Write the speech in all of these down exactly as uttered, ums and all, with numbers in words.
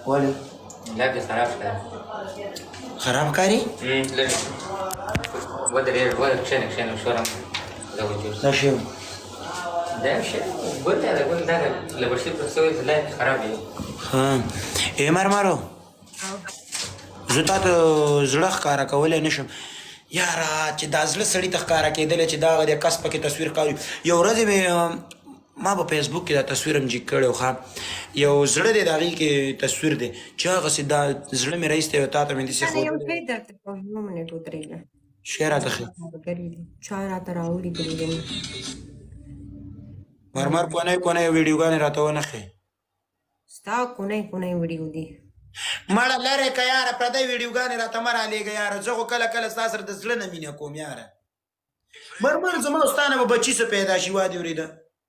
ولې لږ خراب ښکاري خراب ښکاري لږ ودرېږه ودرېږه کښېنه کښېنه شور دا وجود دا شی دا یو شی ګل دی دا ګل دا له بشیر پر سوی ځای خراب دی ها ای مرمرو زه تا ته زړه ښکاره کولی نه شم یاره چې دا زړه سړي ته ښکاره کېدلی چې دغه د کس پکې تصویر ښکاري یو ورځې مې ما په فیسبوک کې دا تصویر هم جګ کړی و ښه یو زړه دی د هغې کې تصویر دی چې هغسې دا زړه مې رایستی و تا ته مې داسې یو شی درته کوم یو منټ ودرېږه شی راته ښه چا راته راولیږلي دي مرمر کونی کونی ویډیوګانې راته ونښې ستا کونی کونی ویډیو دي مړه لرې که یاره پردی ویډیوګانې راته مه رالېږه یاره زه خو کله کله ستا سره د زړه نه مینه کوم یاره مرمر زما او ستا نه به بچي څه پیدا شي وادې اورېده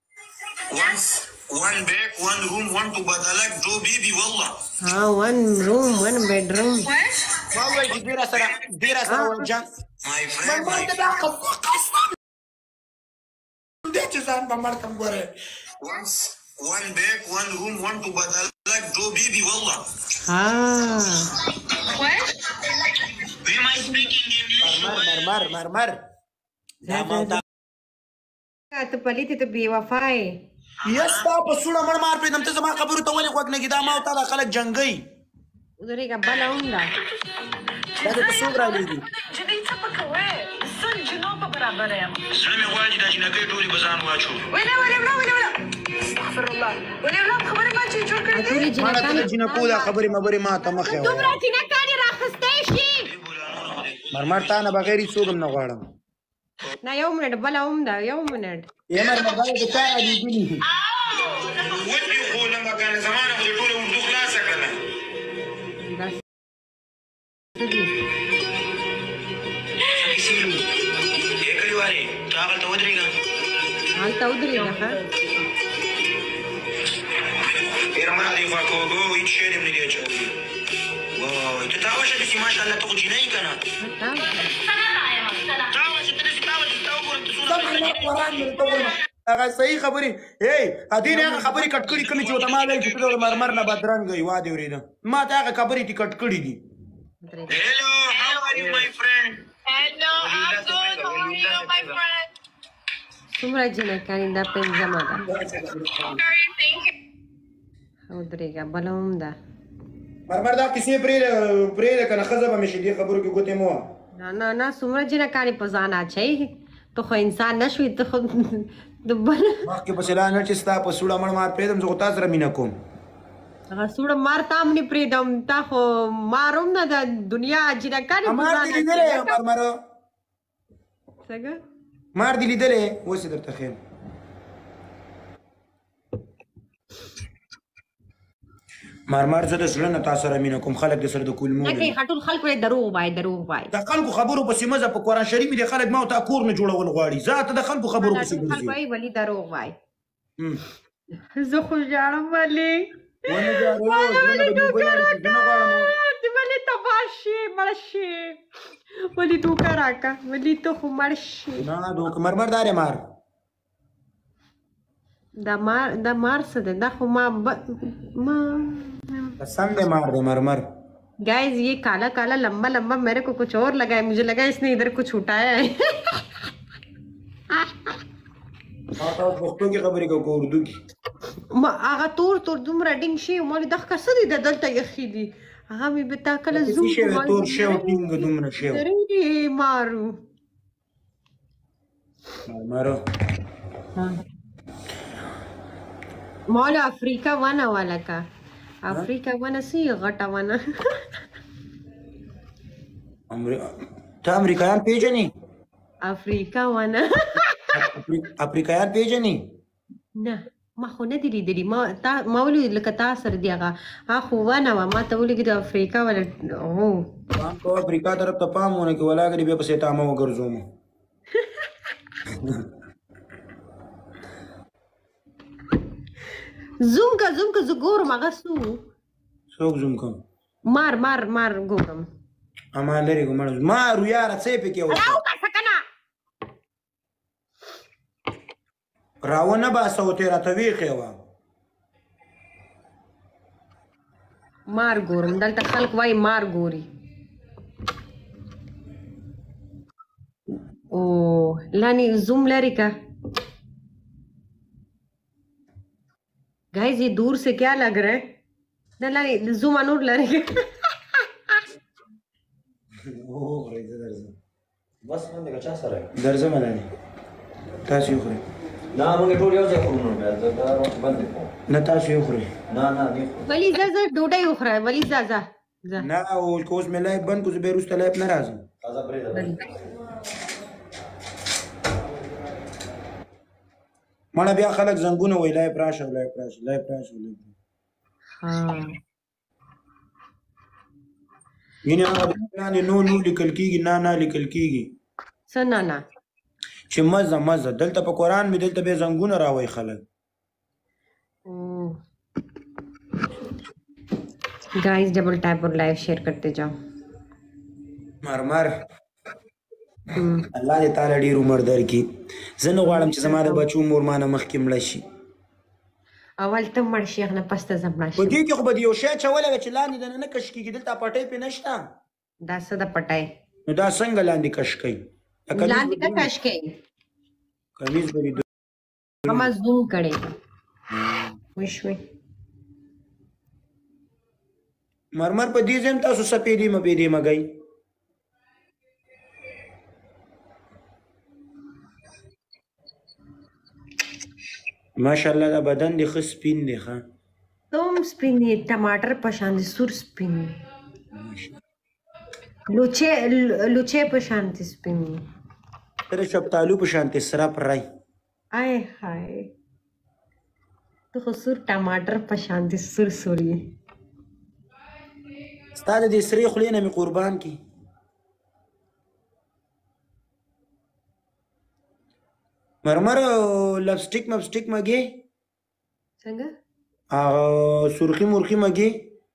one bed, one room, one to badalak, two baby, wallah. ها one room, one bedroom. ما وویل چې دوی را سره دوی را سره جنګ My friend, my مرمر ته دا قسم دی چې ځان به مړ کړم ګورې once, one bed, one room, one to badalak, two baby, wallah. ها What? Am I speaking English? مرمر مرمر دا ما دا ته پلیتې ته بې وفا یې یا ستا په سوړه مړ مار پرېږدم ته زما خبرو ته ولې غوږ نه ږدې دا ما او تا دا خلک جنګوي ودرېږه بله هم ده دا درته څوک رالېږي جدي څه په کوې زه جنو په برابر یم زړه مې غواړي چې دا جنکۍ ټولې به ځان واچو. ویله ویله ویله ویله ویله استغفر الله ویله ویله خبرې ما چې جوړ کړې دي ماړه ته د جنکو دا خبرې مبرې ما ته مخې دومره جینکانې راخیستی شي مرمر تا نه بغیر هېڅ څوک هم نه غواړم نه یو منټ بله هم ده یو منټ ای مرمر دا د چا رالېږلي ودې خو لمبه کنه زمانه خو دې ټوله اردو خلاصه کړله. دا څه دي ای کلیوالې ته هغلته ودرېږه هلته ودرېږه ښه ډېره مه دې خوا کوږو هېڅ شی دې هم نه دی اچولی وای ته تا وشه داسې ماشاءالله ته خو جینۍ که نه تا وشه ته داسې تا وشه تا وګورم ته څونه هغه صحیح خبرې ای ادې نه هغه خبرې کټ کړي کومې چې ورته ما ویل چې ته د مرمر نه بدرنګه یې وادې اورېده ما ته هغه خبرې دې کټ کړي دي Hello, how are you, my friend? Hello, I'm good. How are you, my friend? څومره جینکانې دا پنځمه ده Very thank you. ودرېږه بله هم ده مرمر دا کیسې پرېږده پرېږده که نه ښځه به مې شي دې خبرو کې ګوتې مه وه نه نه نه څومره جینکانې په ځان اچوي ته خو انسان نه شوې ته خو د بل مخکې پسې لا نه چې ستا په سوړه مړ مار پرېږدم زه خو تا سره مینه کوم هغه سوړه مار تا هم نه پرېږدم تا خو مار هم نه ده دنیا جینکانې په مار ځان دې لیدلی مرمره څنګه مار دې لیدلی اوس یې درته ښیم مرمر زه د زړه نه تا سره مینه کوم خلک د سره د کولمو نه کوي ټول خلکو یې دروغ وایي دروغ وایي د خلکو خبرو پسې مزه په قرآن شریف کې د خلک ما او تا کور نه جوړول غواړي زه ته د خلکو خبرو پسې ټول خلکو ګرځې یې ولي دروغ وایي زه خو ژاړم ولې ونه جاړو زړه به دې اوبه لاړې شي زه نه غواړم ولې تباه شي مړ شي ولې دوکه راکړه ولې ته خو مړ شي نه دوکه مرمر دارې مار دا مار دا مار څه دی دا خو ما ما قسم دے مار دے مرمر guys ये काला काला लंबा लंबा मेरे को कुछ और लगा है मुझे लगा इसने इधर कुछ उठाया है پښتو کې خبرې کوو که اردو کې ما هغه تور تور دومره ډینګ شي مالې دا ښه څه دي د دلته یخي دي هغه مې به تا کله زوم تور شی او ټینګ دومره شی مارو مرمرو مال افریقا ونه والا کا افریقا ونه سی غټه ونه ته امریکایان پیژنې افریقا ونه افریقایان پیژنې نه ما خو نه دي لیدلي ما تا ما ولید لکه تا سره دی هغه هغه خو ونه وه ما ته ولګېد افریقا ولا هو پام کوه افریقا طرف ته پام ونه کړې ولاګرې بیا پسې تامه وګرځوم زوم کا زوم کا زه ګورم هغه څو څوک زوم کوم مار مار مار ګورم اما لرې کوم مارو یاره څه یې پکې وکړه راوباسه که نه راونه باسه او ترې راته ویښې وه مار ګورم دلته خلک وای مار ګوري او لانی زوم لري کا गाइस ये दूर से क्या लग रहा है ना लगे जूम अनूर लगे बस باندې کا چا سره درځه ملانی تاسو یو خورئ نه موږ ټول یو ځای خورو نو بیا زه دا باندې کوم نه تاسو یو خورئ نه نه نه خورو ولی زازا ډوډۍ وخوره ولی زازا زا نه او کوز مې لایب بند کو زه به وروسته لایب نه راځم تازه پرې ده مړه بیا خلک زنګونه وای لایب راشه لایب راشه لایب راشه ها ینه هغه نو نو لیکل کیږي نه نه لیکل کیږي سنا نه چې مزه مزه دلته په قرآن مې دلته به زنګونه راوي خلک गाइस डबल टैप और लाइव शेयर करते जाओ مرمر الله دې تعالی ډیر عمر درکړي زه نه غواړم چې زما د بچو مور ما نه مخکې مړه شي اول ته مړ شي هغه نه پس ته زه مړه په شم دې کې خو به د یو شی اچولی وی چې لاندې دننه کش کېږي دلته پټۍ پې نشته دا څه د پټای نو دا څنګه لاندې کش کوي لاندې کا کش کوي کمیز به دې ماما زوم کړي وښوي مرمر په دې ځم تاسو سپېدې مپېدې مګئ ماشاءالله دا بدن دې ښه سپین دی ښه तुम स्पिन टमाटर पशान सुर स्पिन लुचे लुचे पशान स्पिन تر شفتالو په شانتې سره پرای आए हाय तो सुर टमाटर पशान सुर सुरी ستا د دې سرې خولې نه مې قربان کی مرمر لپسټیک مپسټیک مګې څنګه سرخی مرخی مګې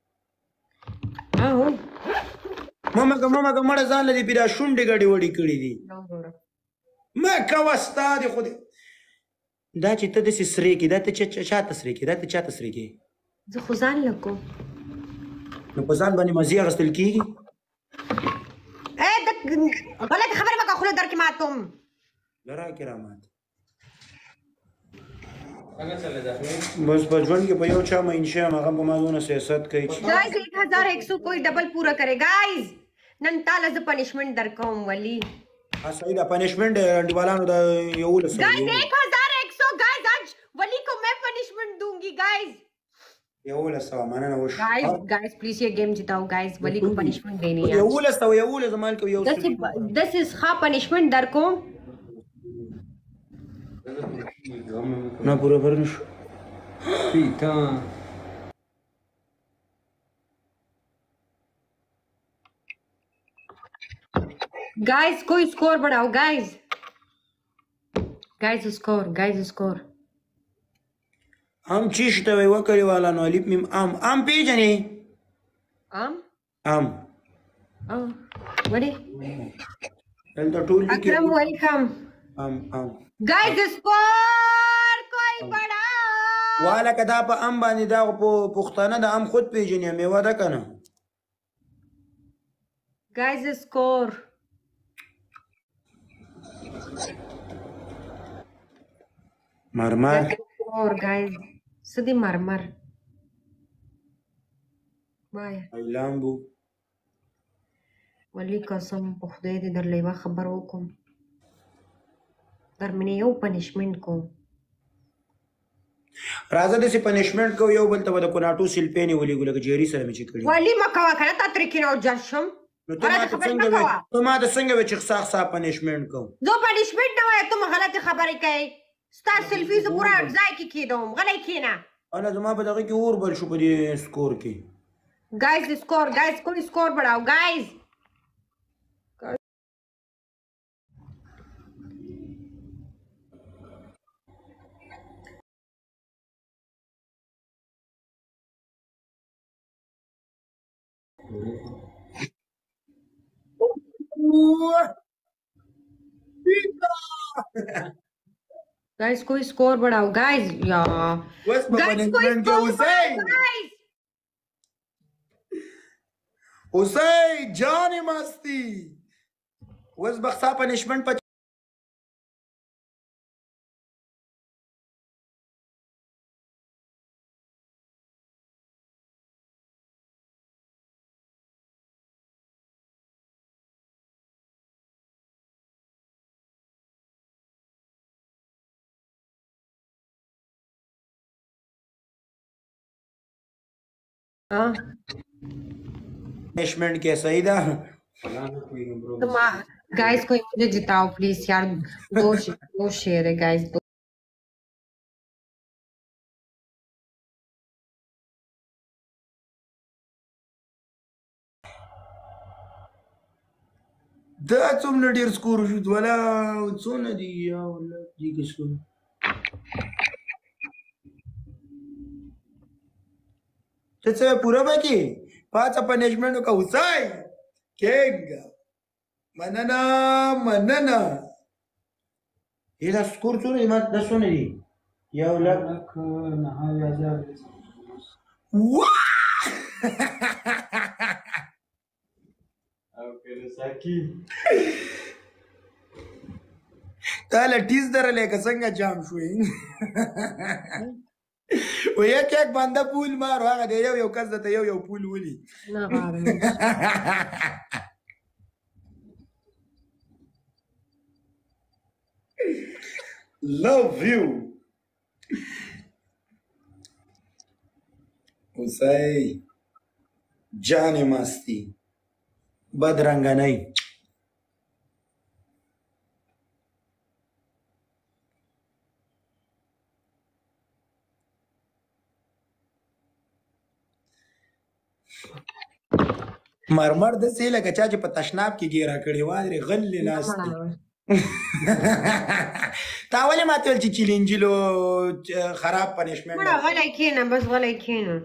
او ممګه ممګه مړه ځان لدی پیدا شونډې ګډې وړې کړې دي ما کوه ستا دې خو دې دا چې ته داسې سرې کې دا ته چاته سرې کې دا ته چاته سرې کې زه خو ځان لکو نو په ځان باندې مزې اخیستل کېږي اے د غلط خبره مکه خوله در کې ماتم لرا کرامات څنګه چلے دا بس په ژوند کې په یو چا مین شي هغه په ما دونه سیاست کوي गाइस एक हज़ार एक सौ कोई डबल पूरा करे गाइस नन ताला ز پنشمنट در کوم ولی ها صحیح دا پنشمنٹ انډیوالانو دا یو لس गाइस एक हज़ार एक सौ गाइस आज वली को मैं पनिशमेंट दूंगी गाइस یو لس مننه وش गाइस गाइस प्लीज ये गेम जिताओ गाइस वली को पनिशमेंट देनी है یو لس یو لس مال کو یو दस दस इस खा पनिशमेंट در کوم نه پورا پرنش پیتا गाइस कोई स्कोर बढ़ाओ guys guys score guys score ام چی شته وی وکړی والا نو الف میم ام ام پیجنې ام ام او وړي دلته ټول لیکي اکرم ویلکم ام ام guys score कोई बढ़ाओ والا کدا په ام باندې دا په پښتانه د ام خود پیجنې میوه ده کنه guys score مرمر score guys سدي مرمر وایا ایلامبو ولی قسم په خدای دې در لیوا خبر وکم در منې یو پنشمنت کوم راځه د سي پنشمنت کو یو بل ته د کوناټو سلپېنې ولې ګل جيري سره مې چې کړی ولی مکوا کنه تا تر کې نو جشم نو ته ما ته څنګه وې ته ما ته څنګه وې چې خاص صاحب پنشمنت کو دو پنشمنت نه وای ته غلطه خبرې کوي ستا سلفي ز پورا ځای کې کېدوم غلې کېنا انا زما په دغه کې اور بل شو په دې سکور کې guys score guys कोई स्कोर बढ़ाओ गाइस गाइस कोई स्कोर बढ़ाओ गाइस या बस गाइस कोई पनिशमेंट के स्कोर हुसैन गाइस اوسئ جان مستی اوس به ستا پنشمنټ په हाँ पनिशमेंट के सही था तो गाइस कोई मुझे जिताओ प्लीज यार दो शे- दो शेयर है गाइस दो دا څومره ډېر سکور شو ولا څونه دي یا ولا دي کې سکور ته څه پوره باقي پاڅه پنشمنټ وکړه اوسئ کېږه مننه مننه ای دا سکور څونه دي ما دا څونه دي یو لک نهه هزار تا له ټیز درلې که څنګه جام شوې و یک یک بنده پول مارو هغه د یو یو کس درته یو یو پول ولي ना बाहर love you اوسئ جان مستی بدرنګه نه مرمر داسې لکه چا چې په تشناب کې ګیره کړې وه درې غلې ناست دي. تا ولې ماته ویل چې چیلنجلو خراب پنشمنټ बड़ा वाला खेना बस वाला खेना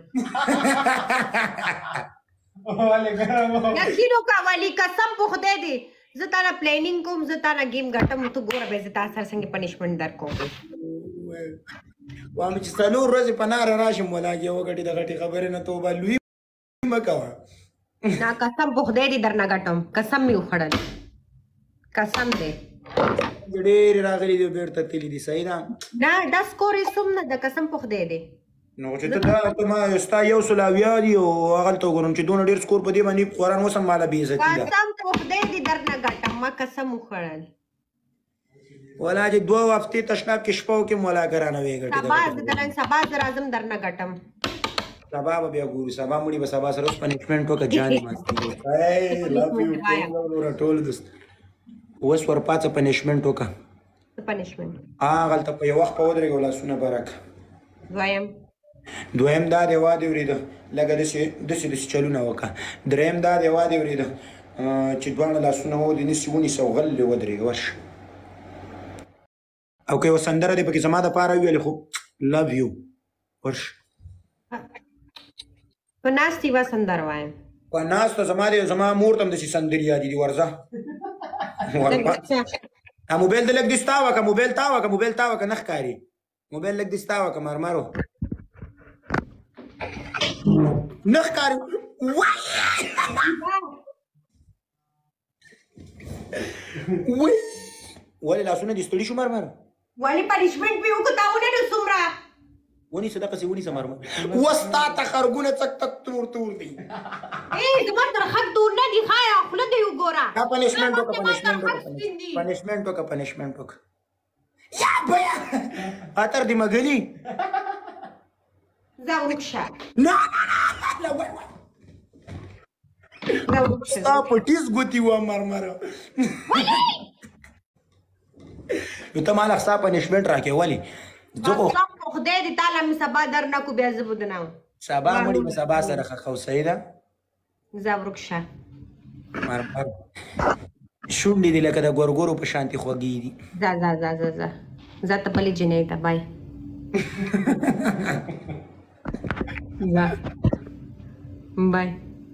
या खीरो का वाली कसम पुख दे दे زتانا پلانینګ کوم زتانا گیم غټم تو ګوره به زتا سره څنګه پنیشمنت در کوم وام چې څلور ورځې په ناره راشم ولاګي وګټي د غټي خبرې نه توبه لوی مکوه ना कसम पुख दे दे درنا غټم قسم می وخړل قسم دې ډېر راغلي دی بیرته تللی دي صحیح ده دا د سکور سم نه د قسم پوخ دی دی نو چې ته دا ته ما ستا یو سل اویا دي او هغلته وګورم چې دونه ډېر سکور په دې باندې قرآن اوس هم ماله بې عزتي ده قسم پوخ دی دی درنه ګټم ما قسم وخړل ولا چې دوه هفتې تشناب کې شپه وکړم ولا ګرانه وې ګټې سبا د نن سبا زر اعظم درنه ګټم سبا به بیا ګورو سبا مړي به سبا سره اوس پنشمنټ وکړه جانې مستي ای لف یو ټول دوست اوس ورپاڅه پنشمنټ وکړه پنشمنت هغلته په یو وخت په ودرېږه لاسونه برک دویم دویم دا دی وا دې ورېده لکه داسې داسې داسې چلونه وکړه دریم دا دی وا دې ورېده چې دواړه لاسونه و دې نیسي ونیسه او غلې ودرېږه ورشه او که یوه سندره دې پکې زما دپاره وویلې خو لو یو ورشه په ناستې به سندر وایم په ناسته زما دی زما مور ته هم داسې سندرې یادې دي ورځه موبایل دې لږ دې ستا وکړه موبایل تا وکړه موبایل تا وکړه نه ښکاري موبایل لږ دې ستا وکړه مرمرو نه ښکاري ولې لاسونه دې ستړي شو مرمر ولې پنشمنت مې وکړو تا ونه نو څومره ونیسه دقسې ونیسه مرمر اوس تا ته خرګونه څک تک تور تور دي ای زما تر خط دور نه دي ښایه خوله دې وګوره دا پنشمنټ وکړه پنشمنټ وکړه پنشمنټ وکړه پنشمنټ وکړه یا بیا اتر دې مګلي ځه ورک شه نه نه نه وای وای ځه ورک شه ستا پټیس ګوتې وه مرمره نو ته ماله ستا پنشمنټ راکې ولې زه خو خدای دې تعالی مې سبا درنه کو بیا زه بدنام سبا مړي به سبا سره ښه صحیح ده ځه ورک شه مرمر شونډې دې لکه د ګورګورو په شانتې خوږې دي ځه ځه ځه ځه ځه ځه ته بلې جنۍ ته بای ځه بای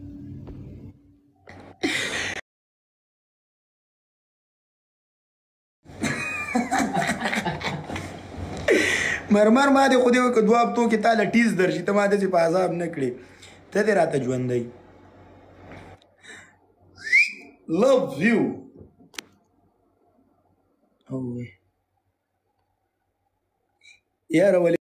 مرمر ما دې خو دې وکړه دوه هفتو کې تا له ټیز درشي ته ما داسې په عذاب نه کړې ته دې راته ژوندی love you. اوه یاره ولې